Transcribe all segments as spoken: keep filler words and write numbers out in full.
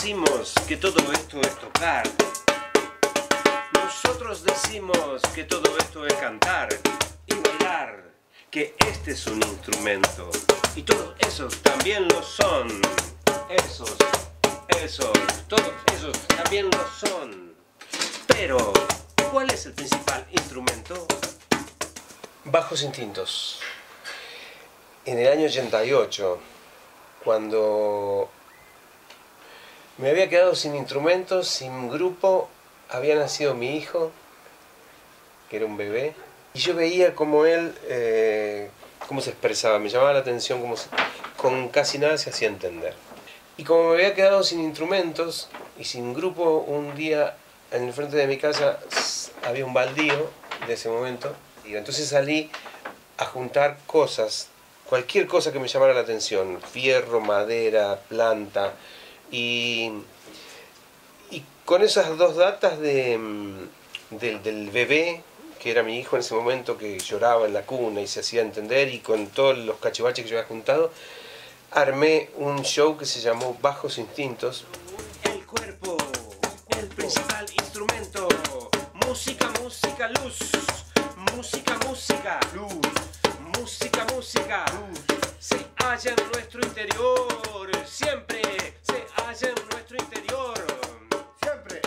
decimos que todo esto es tocar. Nosotros decimos que todo esto es cantar y bailar, que este es un instrumento. Y todos esos también lo son. Esos, esos, todos esos también lo son. Pero, ¿cuál es el principal instrumento? Bajos Instintos. En el año ochenta y ocho, cuando me había quedado sin instrumentos, sin grupo, había nacido mi hijo, que era un bebé, y yo veía cómo él, eh, cómo se expresaba, me llamaba la atención, cómo se, con casi nada se hacía entender. Y como me había quedado sin instrumentos y sin grupo, un día en el frente de mi casa había un baldío de ese momento, y entonces salí a juntar cosas, cualquier cosa que me llamara la atención, fierro, madera, planta, y, y con esas dos datas de, de, del bebé, que era mi hijo en ese momento, que lloraba en la cuna y se hacía entender, y con todos los cachivaches que yo había juntado, armé un show que se llamó Bajos Instintos. El cuerpo, el principal instrumento, música, música, luz, música, música, luz, música, música, luz, se halla en nuestro interior, siempre se halla en nuestro interior, siempre,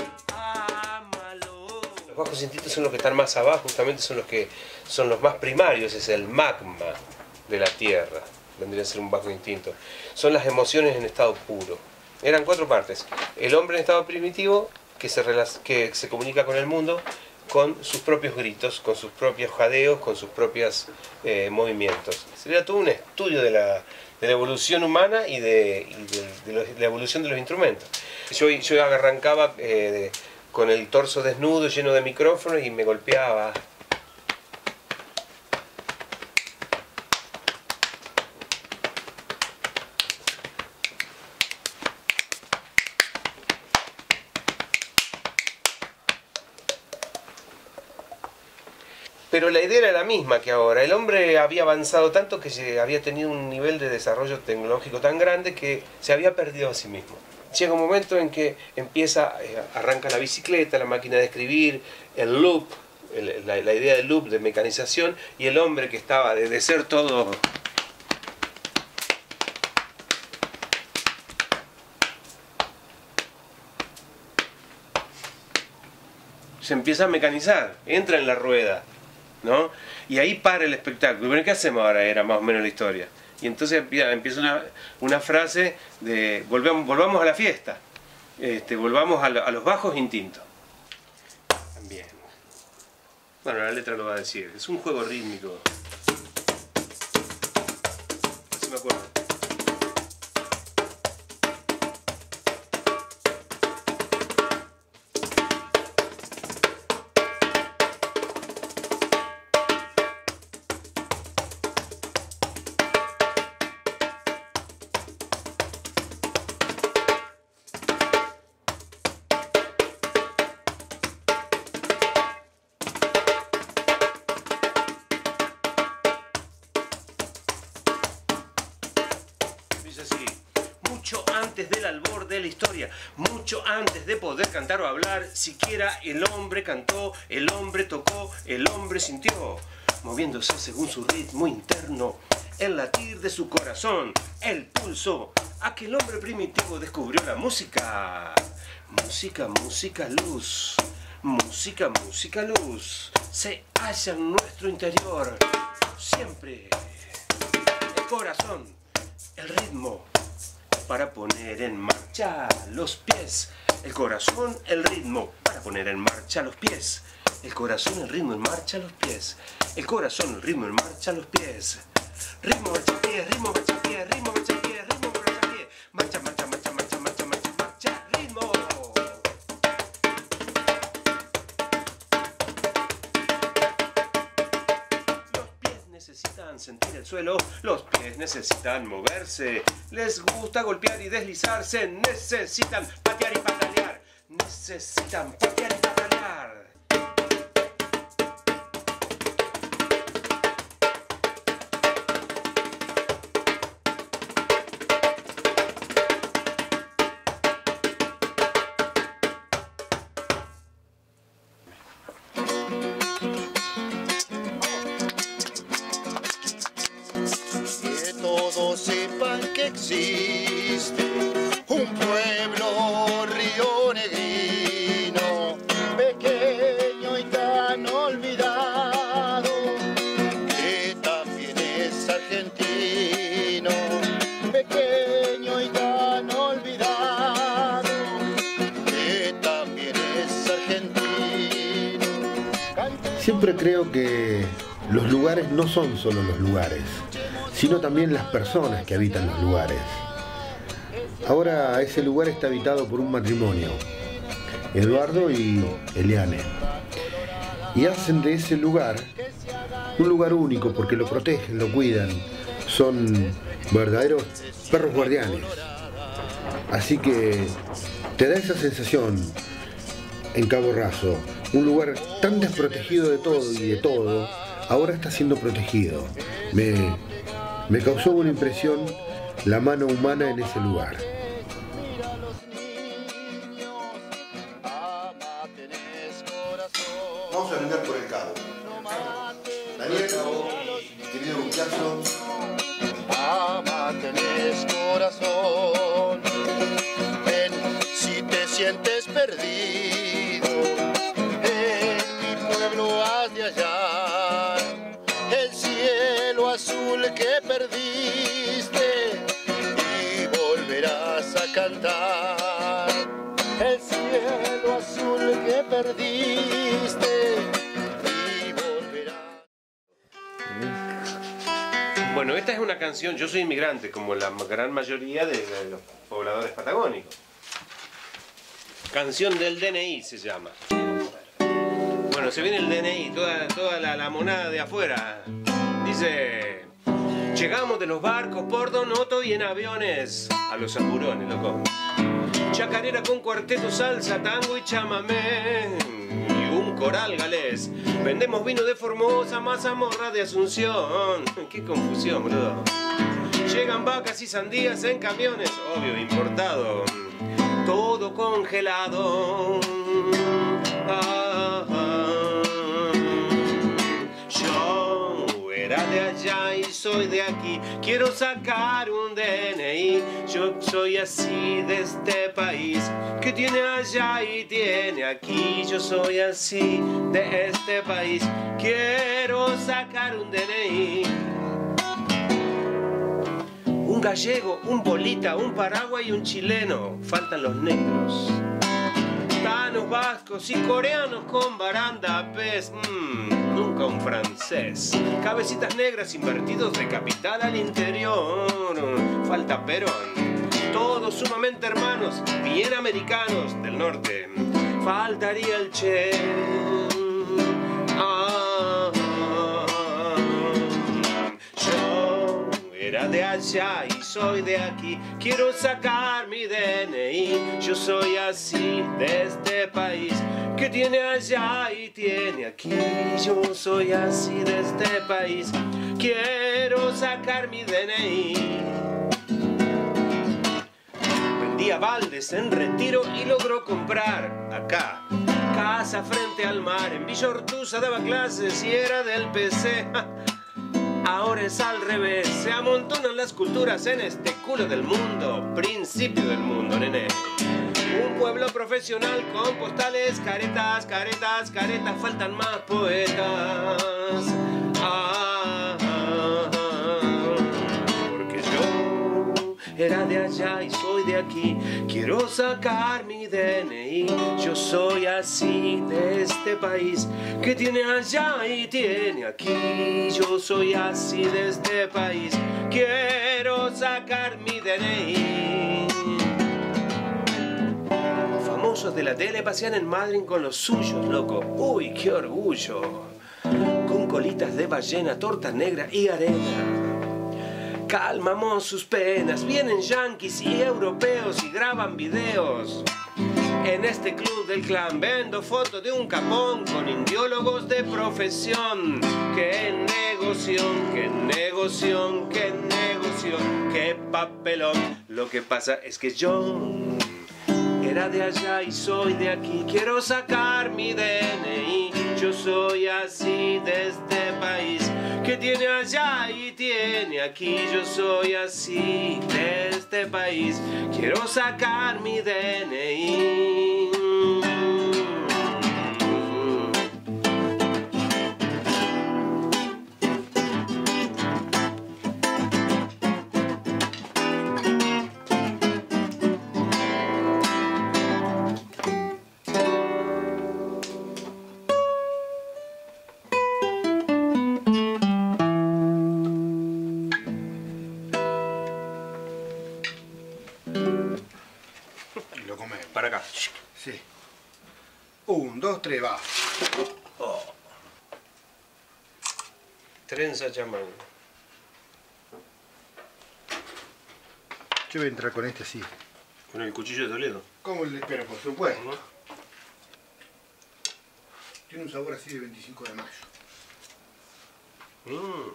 ámalo. Los bajos instintos son los que están más abajo, justamente son los que son los más primarios, es el magma de la tierra, vendría a ser un bajo instinto. Son las emociones en estado puro. Eran cuatro partes. El hombre en estado primitivo, que se, que se comunica con el mundo, con sus propios gritos, con sus propios jadeos, con sus propios eh, movimientos. Sería todo un estudio de la, de la evolución humana y, de, y de, de, los, de la evolución de los instrumentos. Yo, yo arrancaba eh, de, con el torso desnudo, lleno de micrófonos, y me golpeaba. Pero la idea era la misma que ahora. El hombre había avanzado tanto que había tenido un nivel de desarrollo tecnológico tan grande que se había perdido a sí mismo. Llega un momento en que empieza, eh, arranca la bicicleta, la máquina de escribir, el loop, el, la, la idea del loop, de mecanización, y el hombre que estaba de, de ser todo... se empieza a mecanizar, entra en la rueda, ¿no? Y ahí para el espectáculo. Bueno, ¿qué hacemos ahora? Era más o menos la historia. Y entonces empieza una, una frase de volvamos, volvamos a la fiesta, este, volvamos a, lo, a los bajos instintos. También. Bueno, la letra lo va a decir. Es un juego rítmico. Así me acuerdo. Así, mucho antes del albor de la historia, mucho antes de poder cantar o hablar, siquiera el hombre cantó, el hombre tocó, el hombre sintió, moviéndose según su ritmo interno, el latir de su corazón, el pulso. Aquel hombre primitivo descubrió la música. Música, música, luz. Música, música, luz. Se halla en nuestro interior, siempre. El corazón. El ritmo para poner en marcha los pies. El corazón, el ritmo para poner en marcha los pies. El corazón, el ritmo en marcha los pies. El corazón, el ritmo en marcha los pies. Ritmo, marcha, pie, ritmo, marcha, pie, ritmo, marcha, pie, ritmo, marcha, pie. Marcha, marcha, marcha, marcha, marcha, marcha, marcha, ritmo. Necesitan sentir el suelo, los pies necesitan moverse, les gusta golpear y deslizarse, necesitan patear y patalear, necesitan patear y patalear. que existe un pueblo rionegrino, pequeño y tan olvidado, que también es argentino, pequeño y tan olvidado, que también es argentino. Siempre creo que los lugares no son solo los lugares, sino también las personas que habitan los lugares. Ahora ese lugar está habitado por un matrimonio, Eduardo y Eliane, y hacen de ese lugar un lugar único porque lo protegen, lo cuidan, son verdaderos perros guardianes. Así que te da esa sensación en Cabo Raso, un lugar tan desprotegido de todo y de todo, ahora está siendo protegido. Me, me causó una impresión la mano humana en ese lugar. Vamos a arrancar por el cabo. Daniel, querido muchacho. Ama, tenés corazón. Ven, si te sientes perdido, en mi pueblo has de hallar el cielo azul que perdiste y volverás a cantar. El cielo azul que perdiste y volverás. Bueno, esta es una canción, yo soy inmigrante, como la gran mayoría de los pobladores patagónicos. Canción del D N I se llama. Bueno, se viene el D N I, toda, toda la, la monada de afuera. Dice: llegamos de los barcos por Donoto y en aviones a los apurones, loco. Chacarera con cuarteto, salsa, tango y chamamé y un coral galés. Vendemos vino de Formosa, mazamorra de Asunción. Qué confusión, boludo. Llegan vacas y sandías en camiones, obvio, importado. Todo congelado. Ah, ah. Yo era de allá y soy de aquí. Quiero sacar un D N I. Yo soy así de este país, que tiene allá y tiene aquí. Yo soy así de este país. Quiero sacar un D N I. Un gallego, un bolita, un paraguay y un chileno. Faltan los negros. Tanos, vascos y coreanos con baranda, pez. Mmm, nunca un francés. Cabecitas negras invertidos de capital al interior. Falta Perón. Todos sumamente hermanos, bien americanos del norte. Faltaría el Che. Ah, yo era de allá y soy de aquí. Quiero sacar mi D N I. Yo soy así de este país, que tiene allá y tiene aquí. Yo soy así de este país. Quiero sacar mi D N I. Vendía baldes en Retiro y logró comprar acá casa frente al mar. En Villa Ortuza daba clases y era del P C. Ahora es al revés, se amontonan las culturas en este culo del mundo, principio del mundo, nene. Un pueblo profesional con postales, caretas, caretas, caretas, faltan más poetas. Ah, ah, ah, porque yo era de allá y soy de aquí. Quiero sacar mi D N I. Yo soy así de este país, que tiene allá y tiene aquí. Yo soy así de este país. Quiero sacar mi D N I. Famosos de la tele pasean en Madrid con los suyos, loco. Uy, qué orgullo. Con colitas de ballena, torta negra y arena. Calmamos sus penas, vienen yanquis y europeos y graban videos. En este club del clan vendo fotos de un capón con indiólogos de profesión. ¡Qué negoción, qué negoción, qué negoción, qué papelón! Lo que pasa es que yo era de allá y soy de aquí. Quiero sacar mi D N I. Yo soy así de este país, que tiene allá y tiene aquí. Yo soy así de este país, quiero sacar mi D N I. Y lo comemos. Para acá. Sí. Un, dos, tres, va. Oh. Trenza chamán. Yo voy a entrar con este así. Con el cuchillo de Toledo. ¿Cómo le espero? Por supuesto. Tiene un sabor así de veinticinco de mayo. Mm.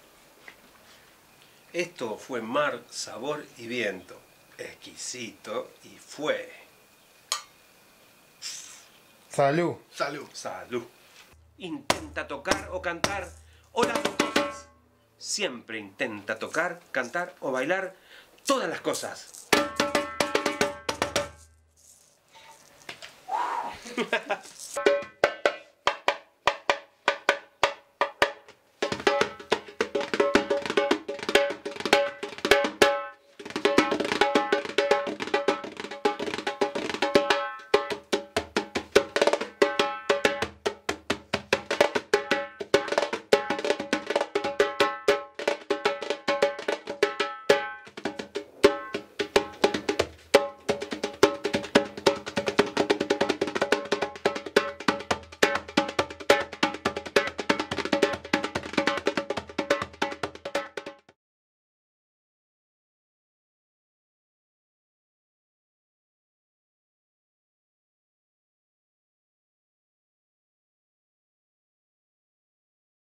Esto fue Mar, Sabor y Viento. Exquisito y fue. Salud. Salud. Salud. Intenta tocar o cantar o las dos cosas. Siempre intenta tocar, cantar o bailar todas las cosas.